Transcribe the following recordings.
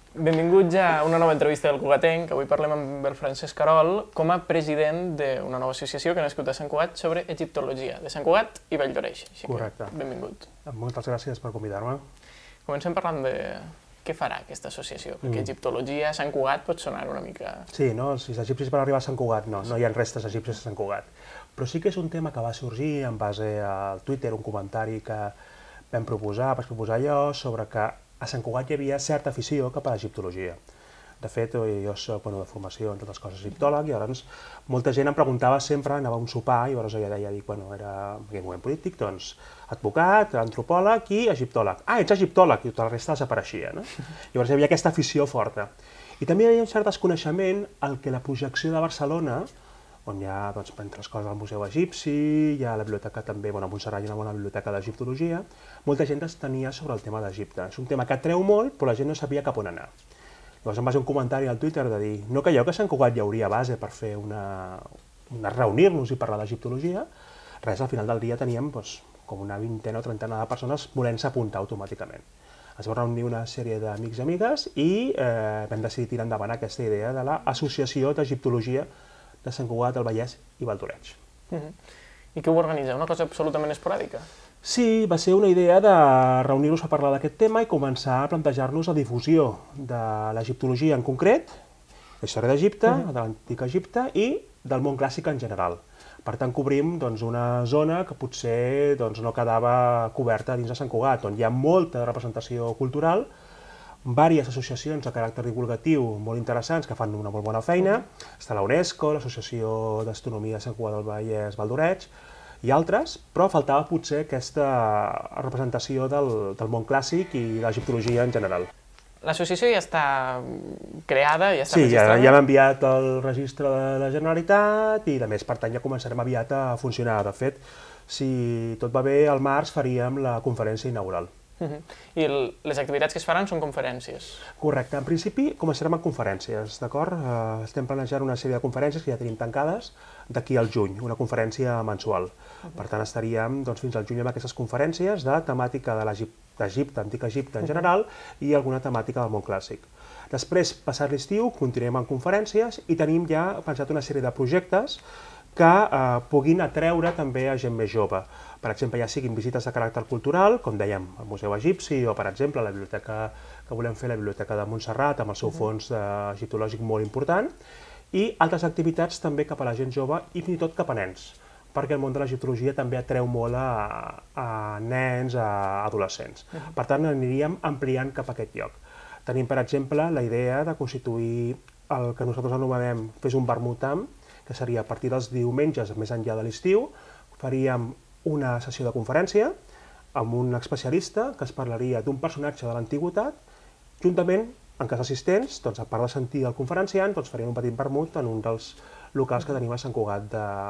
Benvinguts a una nova entrevista del Cugatenc. Avui parlem amb el Francesc Carol com a president d'una nova associació que ha nascut a Sant Cugat sobre egiptologia, de Sant Cugat i Valldoreix. Correcte. Benvingut. Moltes gràcies per convidar-me. Comencem parlant de què farà aquesta associació, perquè egiptologia a Sant Cugat pot sonar una mica... Sí, no? Si els egipcis van arribar a Sant Cugat, no hi ha restes egipcis a Sant Cugat. Però sí que és un tema que va sorgir en base al Twitter, un comentari que vaig proposar jo, sobre que a Sant Cugat hi havia certa afició cap a l'egiptologia. De fet, jo soc de formació, entre altres coses, egiptòleg, i llavors molta gent em preguntava sempre, anava a un sopar, i llavors jo deia, era en aquell moment polític, doncs, advocat, antropòleg i egiptòleg. Ah, ets egiptòleg, i tota la resta desapareixia, no? Llavors hi havia aquesta afició forta. I també hi havia un cert desconeixement al que la projecció de Barcelona, on hi ha, doncs, entre les coses, el Museu Egipci, hi ha la biblioteca també, a Montserrat hi ha una bona biblioteca d'egiptologia, molta gent es tenia sobre el tema d'Egipte. És un tema que atreu molt, però la gent no sabia cap on anar. Llavors em va fer un comentari al Twitter de dir, no creieu que a Sant Cugat hi hauria base per fer reunir-nos i parlar d'egiptologia? Res, al final del dia teníem com una vintena o trentena de persones volent-se apuntar automàticament. Es va reunir una sèrie d'amics i amigues i vam decidir tirar endavant aquesta idea de l'Associació d'Egiptologia de Sant Cugat, el Vallès i Valldoreix. I què ho organitza? Una cosa absolutament esporàdica? Sí, va ser una idea de reunir-nos a parlar d'aquest tema i començar a plantejar-nos la difusió de l'egiptologia en concret, la història d'Egipte, de l'antic Egipte i del món clàssic en general. Per tant, cobrim una zona que potser no quedava coberta dins de Sant Cugat, on hi ha molta representació cultural, diverses associacions de caràcter divulgatiu molt interessants que fan una molt bona feina. Està la UNESCO, l'Associació d'Astronomia de Sant Cugat del Vallès Valldoreix i altres, però faltava potser aquesta representació del món clàssic i l'egiptologia en general. L'associació ja està creada, ja està registrada? Sí, ja hem enviat el registre de la Generalitat i, a més, per tant, ja començarem aviat a funcionar. De fet, si tot va bé, al març faríem la conferència inaugural. I les activitats que es faran són conferències? Correcte. En principi començarem amb conferències, d'acord? Estem planejant una sèrie de conferències que ja tenim tancades d'aquí al juny, una conferència mensual. Per tant, estaríem fins al juny amb aquestes conferències de temàtica d'Egipte, antic Egipte en general, i alguna temàtica del món clàssic. Després, passat l'estiu, continuem amb conferències i tenim ja pensat una sèrie de projectes que puguin atreure també a gent més jove. Per exemple, ja siguin visites de caràcter cultural, com dèiem, al Museu Egipci, o per exemple, la biblioteca que volem fer, la Biblioteca de Montserrat, amb el seu fons egiptològic molt important, i altres activitats també cap a la gent jove i fins i tot cap a nens, perquè el món de l'egiptologia també atreu molt a nens, a adolescents. Per tant, aniríem ampliant cap a aquest lloc. Tenim, per exemple, la idea de constituir el que nosaltres anomenem Fes un Vermutam, que seria a partir dels diumenges, més enllà de l'estiu, faríem una sessió de conferència amb un especialista que es parlaria d'un personatge de l'antiguitat, juntament, en cas assistents, a part de sentir el conferenciant, faríem un petit vermut en un dels locals que tenim a Sant Cugat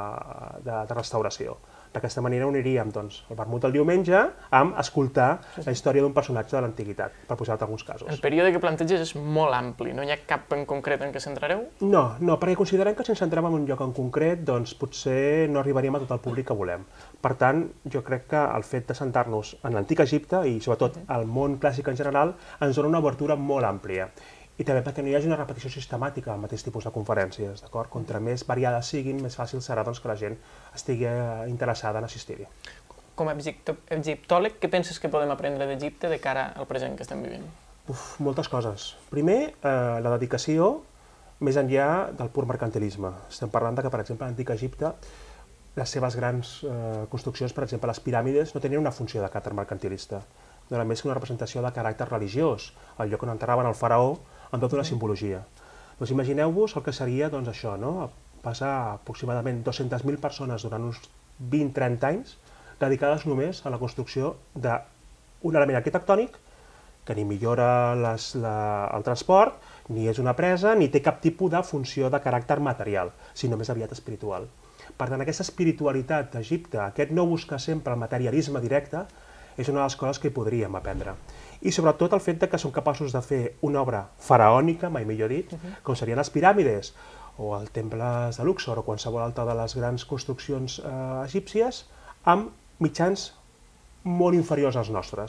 de restauració. D'aquesta manera uniríem el vermut del diumenge amb escoltar la història d'un personatge de l'antiguitat, per posar-te alguns casos. El període que planteges és molt ampli, no hi ha cap en concret en què centrareu? No, perquè considerem que si ens centrem en un lloc en concret, potser no arribaríem a tot el públic que volem. Per tant, jo crec que el fet de centrar-nos en l'antic Egipte i sobretot al món clàssic en general ens dona una obertura molt àmplia. I també perquè no hi hagi una repetició sistemàtica del mateix tipus de conferències, d'acord? Contra més variades siguin, més fàcil serà que la gent estigui interessada en assistir-hi. Com a egiptòleg, què penses que podem aprendre d'Egipte de cara al present que estem vivint? Moltes coses. Primer, la dedicació més enllà del pur mercantilisme. Estem parlant que, per exemple, a l'antic Egipte, les seves grans construccions, per exemple, les piràmides, no tenien una funció de caràcter mercantilista. No era més que una representació de caràcter religiós, el lloc on enterraven el faraó amb tota una simbologia. Doncs imagineu-vos el que seria això, passar aproximadament 200.000 persones durant uns 20-30 anys dedicades només a la construcció d'un element arquitectònic que ni millora el transport, ni és una presa, ni té cap tipus de funció de caràcter material, sinó més aviat espiritual. Per tant, aquesta espiritualitat d'Egipte, aquest no buscar sempre el materialisme directe, és una de les coses que hi podríem aprendre. I sobretot el fet que som capaços de fer una obra faraònica, mai millor dit, com serien les piràmides, o els temples de Luxor, o qualsevol altra de les grans construccions egípcies, amb mitjans molt inferiors als nostres.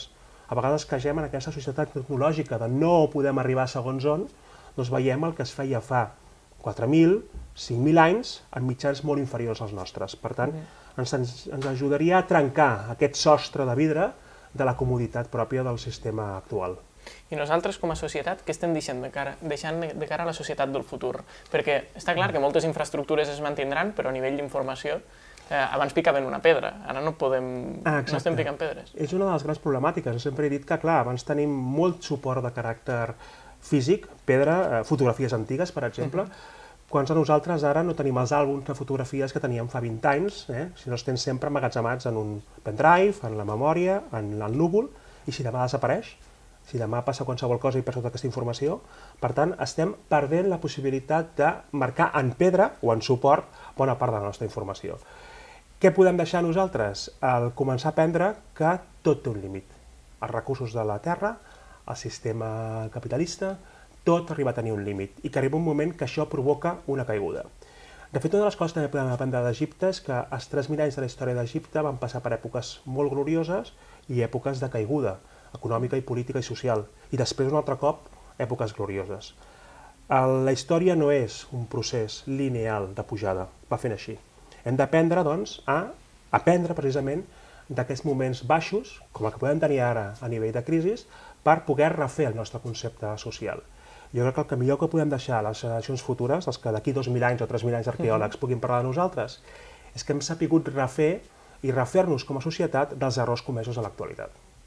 a vegades caigem en aquesta societat tecnològica de no podem arribar segons on, doncs veiem el que es feia fa 4.000, 5.000 anys en mitjans molt inferiors als nostres. Per tant, ens ajudaria a trencar aquest sostre de vidre de la comoditat pròpia del sistema actual. I nosaltres, com a societat, què estem deixant de cara a la societat del futur? Perquè està clar que moltes infraestructures es mantindran, però a nivell d'informació, abans picaven una pedra, ara no estem picant pedres. És una de les grans problemàtiques. Jo sempre he dit que, clar, abans tenim molt suport de caràcter físic, pedra, fotografies antigues, per exemple, quan nosaltres ara no tenim els àlbums de fotografies que teníem fa 20 anys, sinó els tens sempre emmagatzemats en un pendrive, en la memòria, en el núvol, i si demà desapareix, si demà passa qualsevol cosa i perds tota aquesta informació, per tant, estem perdent la possibilitat de marcar en pedra o en suport bona part de la nostra informació. Què podem deixar nosaltres? Al començar a aprendre que tot té un límit. Els recursos de la terra, el sistema capitalista, tot arriba a tenir un límit i que arriba un moment que això provoca una caiguda. De fet, una de les coses que també podem aprendre d'Egipte és que els 3.000 anys de la història d'Egipte van passar per èpoques molt glorioses i èpoques de caiguda econòmica i política i social, i després un altre cop èpoques glorioses. La història no és un procés lineal de pujada, va fent així. Hem d'aprendre, doncs, a aprendre precisament d'aquests moments baixos, com el que podem tenir ara a nivell de crisi, per poder refer el nostre concepte social. Jo crec que el que millor que podem deixar a les generacions futures, els que d'aquí 2.000 anys o 3.000 anys arqueòlegs puguin parlar de nosaltres, és que hem sapigut refer i refer-nos com a societat dels errors comesos a l'actualitat.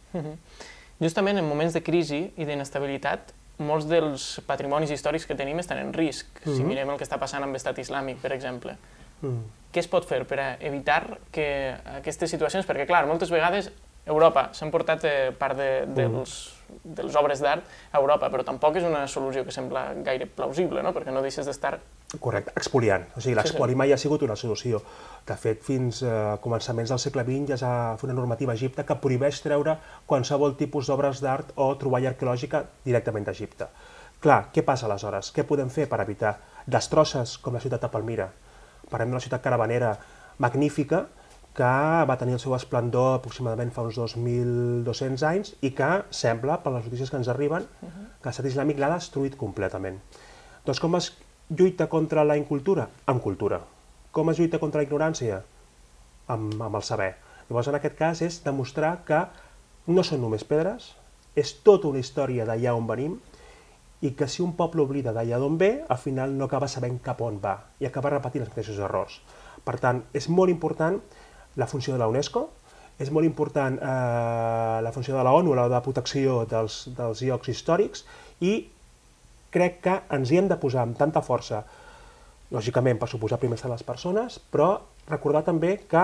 Justament en moments de crisi i d'inestabilitat, molts dels patrimonis històrics que tenim estan en risc. Si mirem el que està passant amb l'Estat Islàmic, per exemple. Què es pot fer per evitar que aquestes situacions, perquè clar, moltes vegades Europa s'han portat part de les obres d'art a Europa, però tampoc és una solució que sembla gaire plausible, no? Perquè no deixes d'estar... Correcte, expoliant. O sigui, l'expoli mai ha sigut una solució. De fet, fins a començaments del segle XX ja s'ha fet una normativa a Egipte que prohibeix treure qualsevol tipus d'obres d'art o troballa arqueològica directament d'Egipte. Clar, què passa aleshores? Què podem fer per evitar destrosses com la ciutat de Palmira? Parlem de la ciutat caravanera magnífica que va tenir el seu esplendor aproximadament fa uns 2.200 anys i que sembla, per les notícies que ens arriben, que l'Estat Islàmic l'ha destruït completament. Doncs com es lluita contra la incultura? Amb cultura. Com es lluita contra la ignorància? Amb el saber. Llavors, en aquest cas, és demostrar que no són només pedres, és tota una història d'allà on venim i que si un poble oblida d'allà d'on ve, al final no acaba sabent cap on va i acaba repetint els mateixos errors. Per tant, és molt important la funció de la UNESCO, és molt important la funció de la ONU, la de protecció dels llocs històrics, i crec que ens hi hem de posar amb tanta força, lògicament per suposar primer a les persones, però recordar també que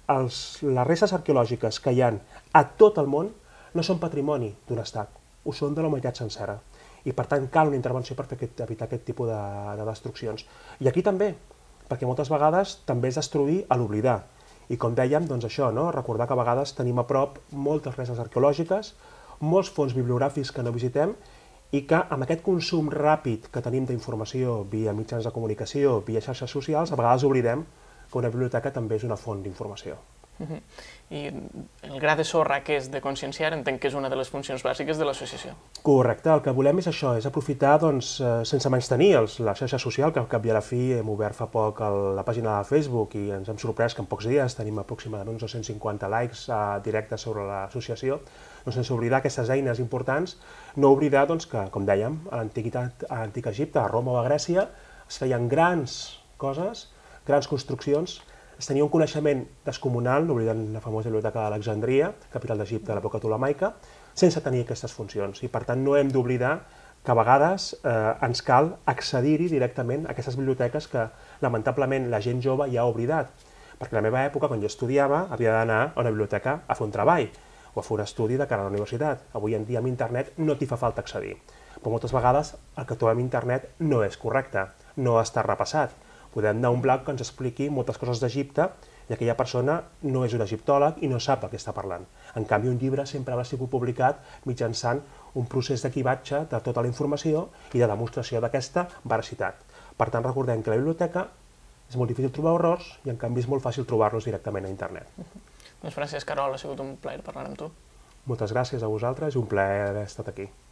les restes arqueològiques que hi ha a tot el món no són patrimoni d'un estat, ho són de la humanitat sencera. I per tant cal una intervenció per evitar aquest tipus de destruccions. I aquí també, perquè moltes vegades també és destruir a l'oblidar. I com dèiem, doncs això, recordar que a vegades tenim a prop moltes restes arqueològiques, molts fons bibliogràfics que no visitem i que amb aquest consum ràpid que tenim d'informació via mitjans de comunicació, via xarxes socials, a vegades oblidem que una biblioteca també és una font d'informació. I el gra de sorra que és de conscienciar entenc que és una de les funcions bàsiques de l'associació. Correcte, el que volem és això, és aprofitar, sense menystenir la xarxa social, que al cap i a la fi hem obert fa poc la pàgina de Facebook i ens hem sorprès que en pocs dies tenim aproximadament uns 250 likes directes sobre l'associació, doncs sense oblidar aquestes eines importants, no oblidar que, com dèiem, a l'antic Egipte, a Roma o a Grècia, es feien grans coses, grans construccions, es tenia un coneixement descomunal, no oblidant la famosa biblioteca d'Alexandria, capital d'Egipte de l'època ptolemaica, sense tenir aquestes funcions. I per tant no hem d'oblidar que a vegades ens cal accedir-hi directament a aquestes biblioteques que lamentablement la gent jove ja ha oblidat. Perquè a la meva època, quan jo estudiava, havia d'anar a una biblioteca a fer un treball o a fer un estudi de cara a la universitat. Avui en dia amb internet no t'hi fa falta accedir. Però moltes vegades el que trobem a internet no és correcte, no està repassat. Podem anar a un blog que ens expliqui moltes coses d'Egipte i aquella persona no és un egiptòleg i no sap el que està parlant. En canvi, un llibre sempre ha sigut publicat mitjançant un procés d'arquivatge de tota la informació i de demostració d'aquesta veracitat. Per tant, recordem que a la biblioteca és molt difícil trobar errors i en canvi és molt fàcil trobar-los directament a internet. Doncs Francesc Querol, ha sigut un plaer parlar amb tu. Moltes gràcies a vosaltres i un plaer haver estat aquí.